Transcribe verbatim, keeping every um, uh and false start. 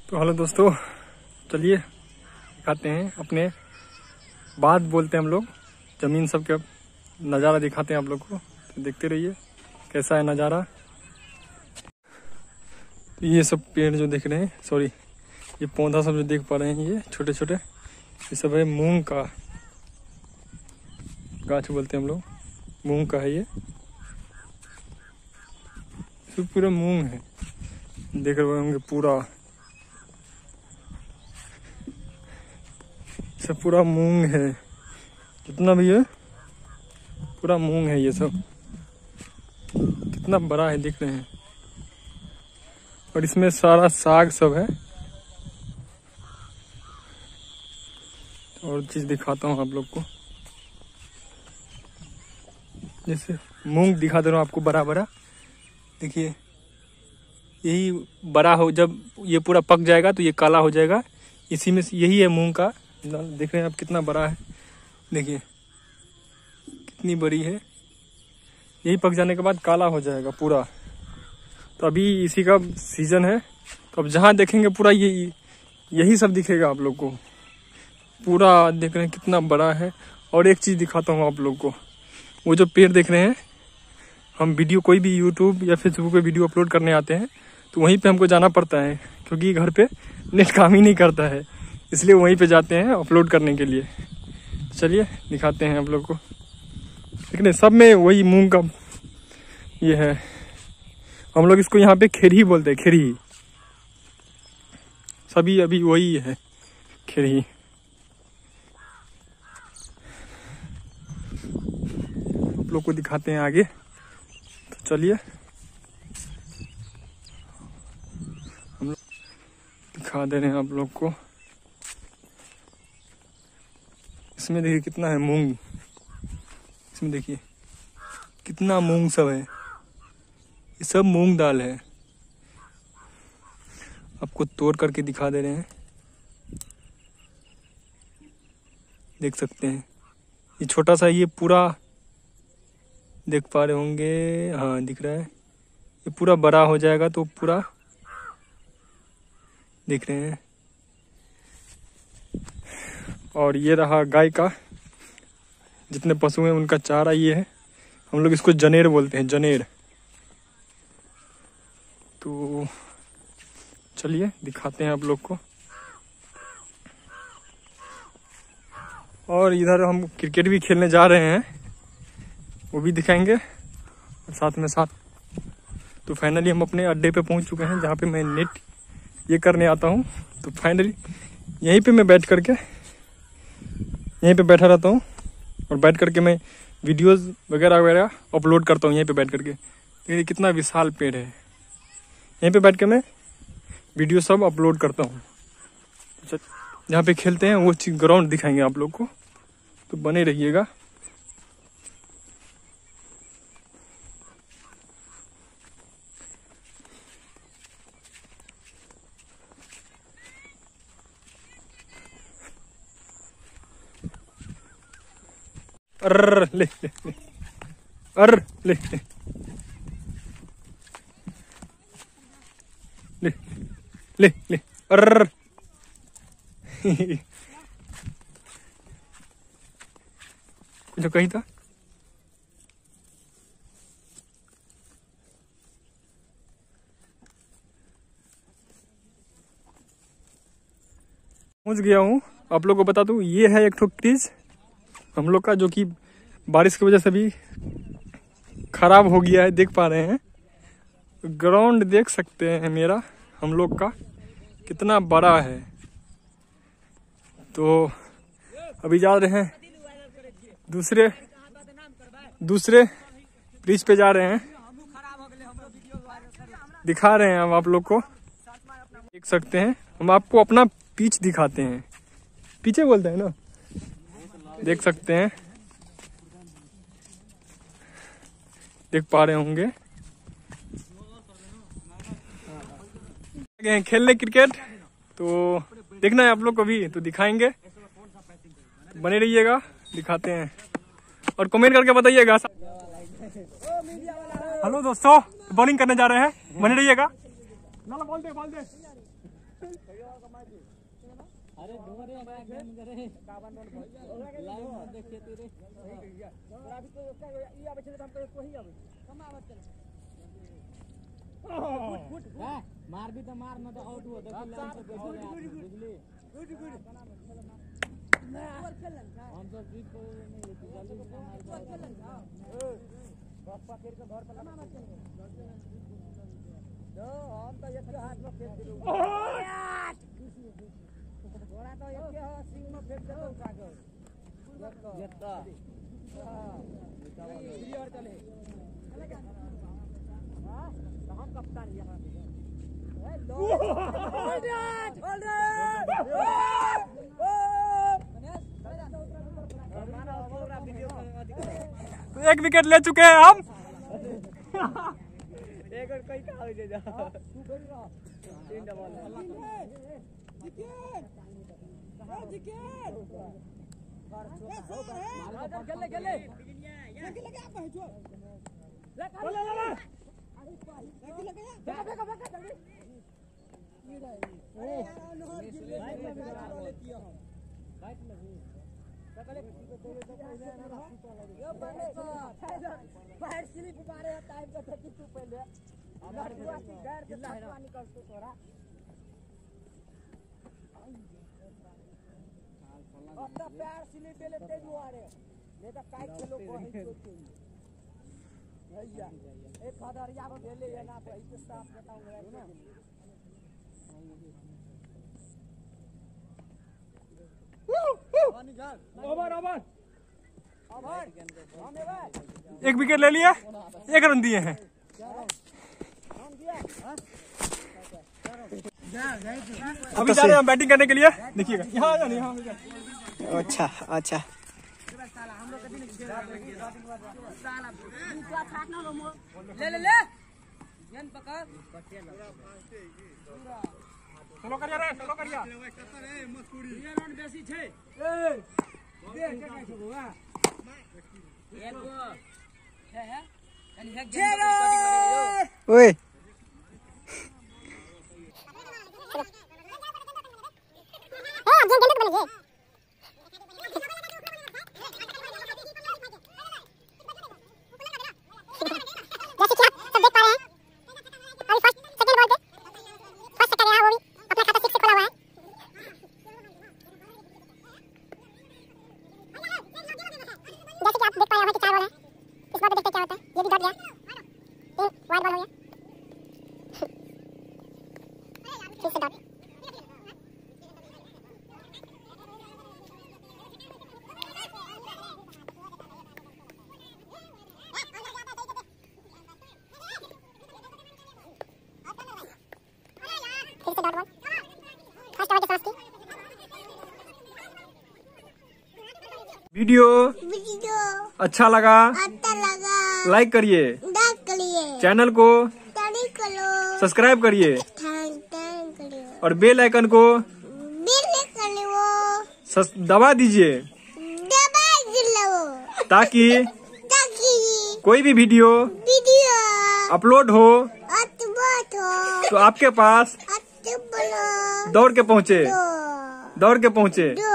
तो हेलो दोस्तों, चलिए दिखाते हैं अपने बात बोलते हैं हम लोग ज़मीन सब के नज़ारा दिखाते हैं आप लोग को। तो देखते रहिए कैसा है नज़ारा। ये सब पेड़ जो देख रहे हैं, सॉरी ये पौधा सब जो देख पा रहे हैं, ये छोटे छोटे ये सब है मूंग का गाछ बोलते हैं हम लोग। मूंग का है ये, सब पूरा मूंग है, देख रहे होंगे पूरा सब पूरा मूंग है। जितना भी है पूरा मूंग है। ये सब कितना बड़ा है देख रहे हैं। और इसमें सारा साग सब है। और चीज दिखाता हूँ आप लोग को, जैसे मूंग दिखा दे रहा हूँ आपको बड़ा बड़ा। देखिए यही बड़ा हो, जब ये पूरा पक जाएगा तो ये काला हो जाएगा। इसी में से यही है मूंग का। देख रहे हैं आप कितना बड़ा है, देखिए कितनी बड़ी है। यही पक जाने के बाद काला हो जाएगा पूरा। तो अभी इसी का सीजन है, तो अब जहाँ देखेंगे पूरा ये यही सब दिखेगा आप लोग को। पूरा देख रहे हैं कितना बड़ा है। और एक चीज़ दिखाता हूँ आप लोग को, वो जो पेड़ देख रहे हैं, हम वीडियो कोई भी यूट्यूब या फेसबुक पे वीडियो अपलोड करने आते हैं तो वहीं पे हमको जाना पड़ता है, क्योंकि घर पे नेट काम ही नहीं करता है, इसलिए वहीं पे जाते हैं अपलोड करने के लिए। चलिए दिखाते हैं आप लोग को। लेकिन सब में वही मूंग का ये है। हम लोग इसको यहाँ पे खेरी बोलते हैं, खेरी। सभी अभी वही है, खेरी। आप लोग को दिखाते हैं आगे, तो चलिए हम लोग दिखा दे रहे हैं आप लोग को। इसमें देखिए कितना है मूंग, इसमें देखिए कितना मूंग सब है। ये सब मूंग दाल है। आपको तोड़ करके दिखा दे रहे हैं, देख सकते हैं। ये छोटा सा, ये पूरा देख पा रहे होंगे, हाँ दिख रहा है। ये पूरा बड़ा हो जाएगा तो पूरा देख रहे हैं। और ये रहा गाय का, जितने पशु हैं उनका चारा ये है। हम लोग इसको जनेर बोलते हैं, जनेर। तो चलिए दिखाते हैं आप लोग को। और इधर हम क्रिकेट भी खेलने जा रहे हैं, वो भी दिखाएंगे। और साथ में साथ तो फाइनली हम अपने अड्डे पे पहुंच चुके हैं, जहाँ पे मैं नेट ये करने आता हूँ। तो फाइनली यहीं पे मैं बैठ करके यहीं पे बैठा रहता हूँ, और बैठ करके मैं वीडियोस वगैरह वगैरह अपलोड करता हूँ यहीं पे बैठ करके। देखिए कितना विशाल पेड़ है, यहीं पे बैठ के मैं वीडियो सब अपलोड करता हूँ। जहाँ पे खेलते हैं वो चीज ग्राउंड दिखाएंगे आप लोग को, तो बने रहिएगा। अर ले ले ले अर ले ले ले ले ले अर जो कही था। पहुंच गया हूँ। आप लोग को बता दूं, ये है एक ठो क्रीज हम लोग का, जो कि बारिश की वजह से भी खराब हो गया है, देख पा रहे हैं। ग्राउंड देख सकते हैं मेरा, हम लोग का कितना बड़ा है। तो अभी जा रहे हैं दूसरे दूसरे ब्रिज पे जा रहे हैं, दिखा रहे हैं हम आप लोग को। देख सकते हैं, हम आपको अपना पिच दिखाते हैं, पीछे बोलते हैं ना, देख सकते हैं, देख पा रहे होंगे। खेलने क्रिकेट, तो देखना है आप लोग को भी, तो दिखाएंगे। तो बने रहिएगा, दिखाते हैं और कमेंट करके बताइएगा। हेलो दोस्तों, बॉलिंग करने जा रहे हैं, बने रहिएगा। बोल दे बोल दे अरे ढोरे एकदम करे कावन लाइव में देखिए तेरे तोरा भी तो ई आबे छै त हम तो कोही आबे कम आवत चल फुट फुट हां मार भी तो मार न तो आउट हो देखो लाइन से बुझली गुड गुड और खेलन था हम तो जीत को नहीं लेती जल्दी से मार को खेलन था ए बस पकड़ के घर पर मार चल दो हम तो एक हाथ में फेंक दिलू घोड़ा तो एक के सिंह में फेंक दे तो उठा के जेता हां और चले हां तो हम कप्तान यहां ए लो होल्ड इट होल्ड इट एक विकेट ले चुके हैं हम। एक और कोई का हो जा तू कर रहा तीन डबल विकेट विकेट खेले खेले खेले लगे आप है जो ले ले ले अरे लगे फेंका फेंका फेंका जल्दी अरे यार नहर गिर ले लेती हो बाइक लगी सकले यो बने तो बाहर स्लिप मारे टाइम का ठेकी तू पहले हमार बुआ की घर के छतवा निकल तो तोरा अब तो पैर स्लिप ले ते दुआरे नहीं तो काई खेलो कोई सोचे भैया एक खदरिया को भेले है ना भाई के साथ बताऊंगा ना ओवर ओवर ओवर हम ओवर एक विकेट ले लिया, एक रन दिए हैं। हम दिया हां अभी जा रहे हैं हम बैटिंग करने के लिए। देखिएगा यहाँ आ जाने यहाँ अच्छा अच्छा ले ले ले जन पकड़ चलो करिया रे चलो करिया ये रन बेसी छे ए देख के कहै छौ बा एक गो है है यानी हैक गेम ओए वीडियो वीडियो अच्छा लगा अच्छा लगा लाइक करिए, लाइक करिए, चैनल को तारीफ करो, सब्सक्राइब करिए थैंक थैंक करिए और बेल आइकन को बिल करिए वो सस- दबा दीजिए दबाई दिलो ताकि ताकि कोई भी वीडियो वीडियो अपलोड हो अटबट हो तो आपके पास अटबलो दौड़ के पहुँचे दो दौड़ के पहुँचे दो